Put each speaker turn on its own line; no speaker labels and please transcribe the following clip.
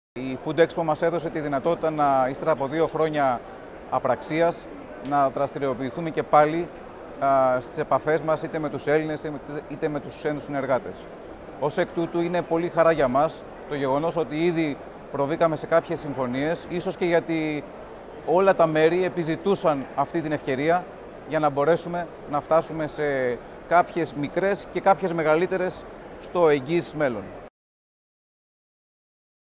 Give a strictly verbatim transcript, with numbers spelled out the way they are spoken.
Η Food Expo μας έδωσε τη δυνατότητα να, ύστερα από δύο χρόνια απραξίας, να δραστηριοποιηθούμε και πάλι α, στις επαφές μας είτε με τους Έλληνες είτε με τους ξένους συνεργάτες. Ως εκ τούτου είναι πολύ χαρά για μας το γεγονός ότι ήδη προβήκαμε σε κάποιες συμφωνίες, ίσως και γιατί όλα τα μέρη επιζητούσαν αυτή την ευκαιρία για να μπορέσουμε να φτάσουμε σε κάποιες μικρές και κάποιες μεγαλύτερες στο εγγύς μέλλον.